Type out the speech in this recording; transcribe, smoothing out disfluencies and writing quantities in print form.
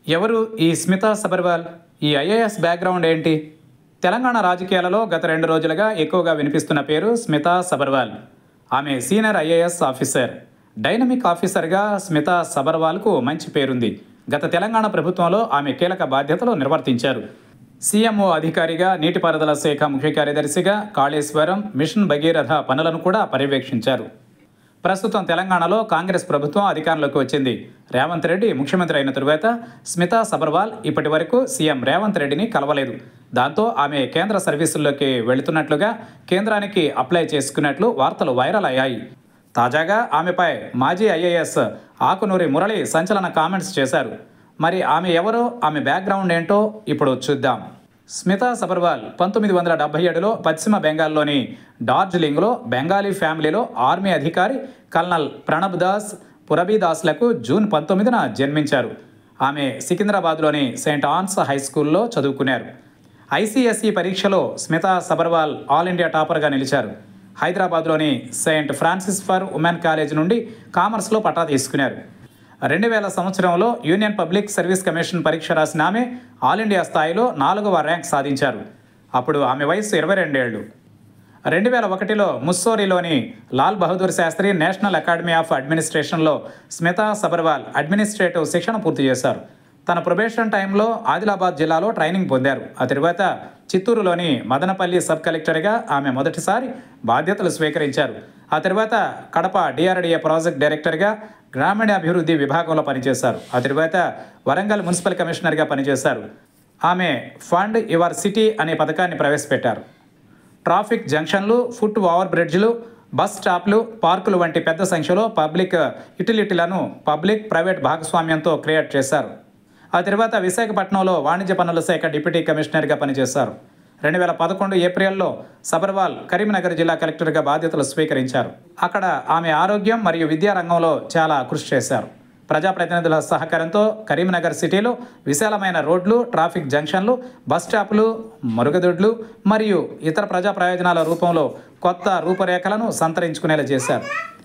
ఎవరు ఈ స్మితా సబర్వాల్? ఈ ఐఏఎస్ బ్యాక్గ్రౌండ్ ఏంటి? తెలంగాణ రాజకీయాలలో గత 2 రోజులుగా ఎక్కువగా వినిపిస్తున్న పేరు స్మితా సబర్వాల్. ఆమె సీనియర్ ఐఏఎస్ ఆఫీసర్. డైనమిక్ ఆఫీసర్గా స్మితా సబర్వాల్కు మంచి పేరుంది. గత తెలంగాణ ప్రభుత్వంలో ఆమె కీలక బాధ్యతలు నిర్వర్తించారు. సీఎంఓ అధికారిగా, నీటిపారుదల శాఖ ముఖ్య కార్యదర్శిగా, కాళేశ్వరం, మిషన్ భగీరథ పనులను కూడా పర్యవేక్షించారు. ప్రస్తుతం తెలంగాణలో కాంగ్రెస్ ప్రభుత్వం అధికారంలోకి వచ్చింది. రేవంత్ రెడ్డి ముఖ్యమంత్రి అయిన తరువాత స్మితా సబర్వాల్ ఇప్పటి వరకు సీఎం రేవంత్ రెడ్డిని కలవలేదు. దాంతో ఆమె కేంద్ర సర్వీసుల్లోకి వెళుతున్నట్లుగా కేంద్రానికి అప్లై చేసుకున్నట్లు వార్తలు వైరల్ అయ్యాయి. తాజాగా ఆమెపై మాజీ ఐఏఎస్ ఆకునూరి మురళి సంచలన కామెంట్స్ చేశారు. మరి ఆమె ఎవరో, ఆమె బ్యాక్గ్రౌండ్ ఏంటో ఇప్పుడు చూద్దాం. స్మితా సబర్వాల్ 1977లో పశ్చిమ బెంగాల్లోని డార్జిలింగ్లో బెంగాలీ ఫ్యామిలీలో ఆర్మీ అధికారి కల్నల్ ప్రణబ్ దాస్ పురబీదాస్లకు జూన్ 19న జన్మించారు. ఆమె సికింద్రాబాద్లోని సెయింట్ ఆన్స్ హై స్కూల్లో చదువుకున్నారు. ఐసీఎస్ఈ పరీక్షలో స్మితా సబర్వాల్ ఆల్ ఇండియా టాపర్గా నిలిచారు. హైదరాబాద్లోని saint Francis for women college నుండి కామర్స్లో పట్టా తీసుకున్నారు. 2000 సంవత్సరంలో యూనియన్ పబ్లిక్ సర్వీస్ కమిషన్ పరీక్ష రాసిన ఆమె ఆల్ ఇండియా స్థాయిలో 4వ ర్యాంక్ సాధించారు. అప్పుడు ఆమె వయసు 22 ఏళ్లు. 2001లో ముస్సోరిలోని Lal Bahadur Shastri national academy of అడ్మినిస్ట్రేషన్లో స్మితా సబర్వాల్ అడ్మినిస్ట్రేటివ్ శిక్షణ పూర్తి చేశారు. తన ప్రొబేషన్ టైంలో ఆదిలాబాద్ జిల్లాలో ట్రైనింగ్ పొందారు. ఆ తరువాత చిత్తూరులోని మదనపల్లి సబ్ కలెక్టర్గా ఆమె మొదటిసారి బాధ్యతలు స్వీకరించారు. ఆ తర్వాత కడప డిఆర్డీఏ ప్రాజెక్ట్ డైరెక్టర్గా గ్రామీణాభివృద్ధి విభాగంలో పనిచేశారు. ఆ తరువాత వరంగల్ మున్సిపల్ కమిషనర్గా పనిచేశారు. ఆమె ఫండ్ యువర్ సిటీ అనే పథకాన్ని ప్రవేశపెట్టారు. ట్రాఫిక్ జంక్షన్లు, ఫుట్ ఓవర్ బ్రిడ్జ్లు, బస్ స్టాప్లు, పార్కులు వంటి పెద్ద సంఖ్యలో పబ్లిక్ యుటిలిటీలను పబ్లిక్ ప్రైవేట్ భాగస్వామ్యంతో క్రియేట్ చేశారు. ఆ తర్వాత విశాఖపట్నంలో వాణిజ్య పన్నుల శాఖ డిప్యూటీ కమిషనర్గా పనిచేశారు. 2011 ఏప్రిల్లో సబర్వాల్ కరీంనగర్ జిల్లా కలెక్టర్గా బాధ్యతలు స్వీకరించారు. అక్కడ ఆమె ఆరోగ్యం మరియు విద్యా రంగంలో చాలా కృషి చేశారు. ప్రజాప్రతినిధుల సహకారంతో కరీంనగర్ సిటీలో విశాలమైన రోడ్లు, ట్రాఫిక్ జంక్షన్లు, బస్ స్టాపులు, మరుగుదొడ్లు మరియు ఇతర ప్రజా ప్రయోజనాల రూపంలో కొత్త రూపురేఖలను సంతరించుకునేలా చేశారు.